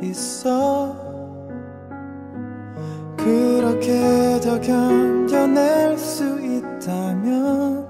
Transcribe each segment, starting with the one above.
있어. 그렇게 더 견뎌낼 수 있다면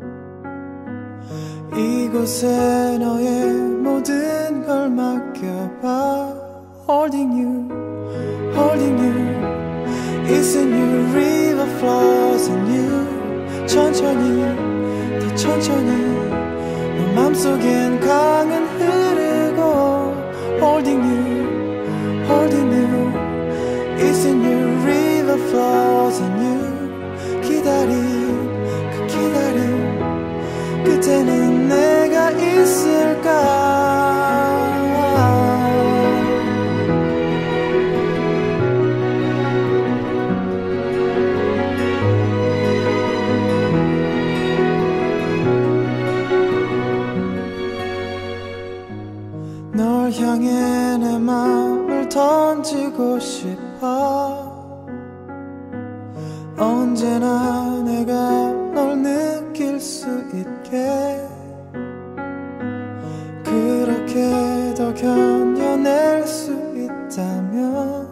이곳에 너의 모든 걸 맡겨봐. Holding you, holding you. It's in you, river flows in you. 천천히, 더 천천히. 너 맘속엔 강은 흐르고. Holding you, holding you. It's in you, river flows in you. 기다림, 그 기다림 끝에는 내가 있을까. 널 향해 내 마음을 던지고 싶어. 언제나 내가 널 느낄 수 있게. 그렇게 더 견뎌낼 수 있다면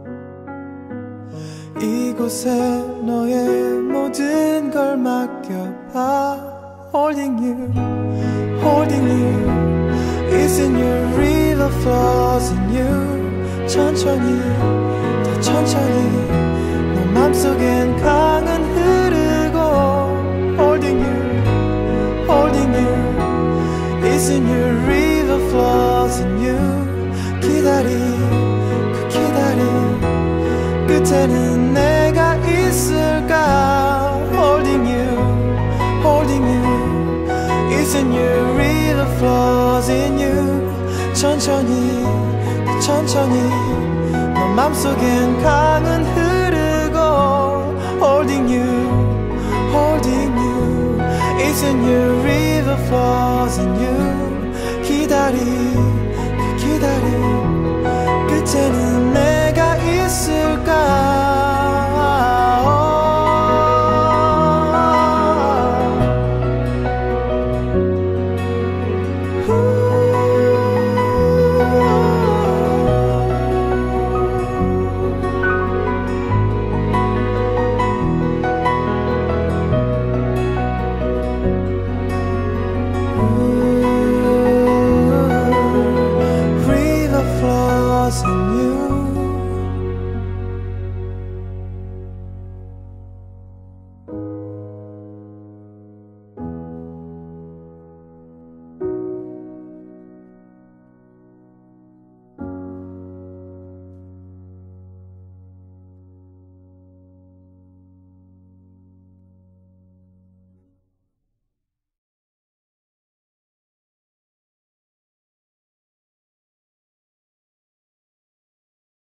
이곳에 너의 모든 걸 맡겨봐. Holding you, holding you. It's in you, river flows in you. 천천히, 더 천천히. 너 맘속엔 강은 흐르고. Holding you, holding you. It's in you, river flows in you. 기다림, 그 기다림 끝에는 내가 있을까. Holding you, holding you. It's in you, river flows in you. 천천히, 천천히. 너 맘속엔 강은 흐르고. Holding you, holding you. It's in you, river flows in you. 기다림, 그 기다림